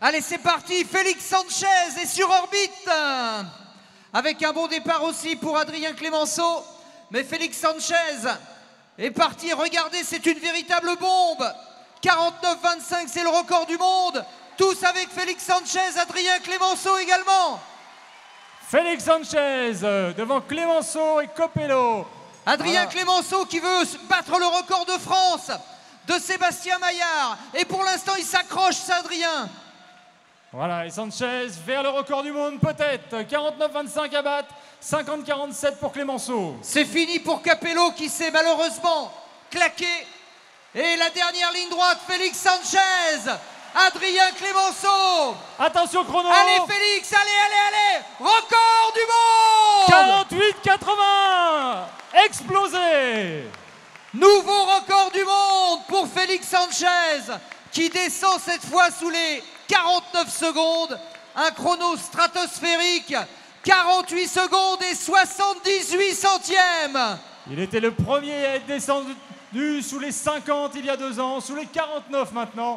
Allez, c'est parti, Félix Sanchez est sur orbite. Avec un bon départ aussi pour Adrien Clemenceau. Mais Félix Sanchez est parti, regardez, c'est une véritable bombe. 49,25, c'est le record du monde. Tous avec Félix Sanchez, Adrien Clemenceau également. Félix Sanchez devant Clemenceau et Copello. Adrien Clemenceau qui veut battre le record de France de Sébastien Maillard. Et pour l'instant, il s'accroche, c'est Adrien. Voilà, et Sanchez vers le record du monde peut-être. 49,25 à battre, 50,47 pour Clemenceau. C'est fini pour Capello qui s'est malheureusement claqué. Et la dernière ligne droite, Félix Sanchez, Adrien Clemenceau. Attention chrono. Allez Félix, allez. Record du monde. 48,80. Explosé. Nouveau record du monde pour Félix Sanchez qui descend cette fois sous les 49 secondes. Un chrono stratosphérique, 48 secondes et 78 centièmes. Il était le premier à être descendu sous les 50 il y a 2 ans, sous les 49 maintenant.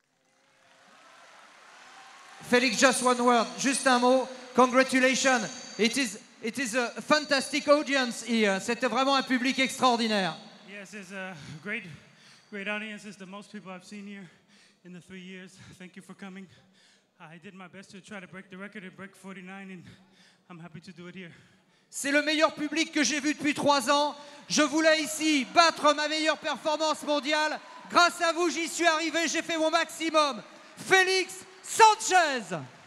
Félix, just one word, juste un mot. Congratulations. It is a fantastic audience here. C'était vraiment un public extraordinaire. Yes, it's a great audience. It's the most people I've seen here in the 3 years. Thank you for coming. I did my best to try to break the record and break 49, and I'm happy to do it here. C'est le meilleur public que j'ai vu depuis 3 ans. Je voulais ici battre ma meilleure performance mondiale. Grâce à vous, j'y suis arrivé, j'ai fait mon maximum. Félix Sanchez.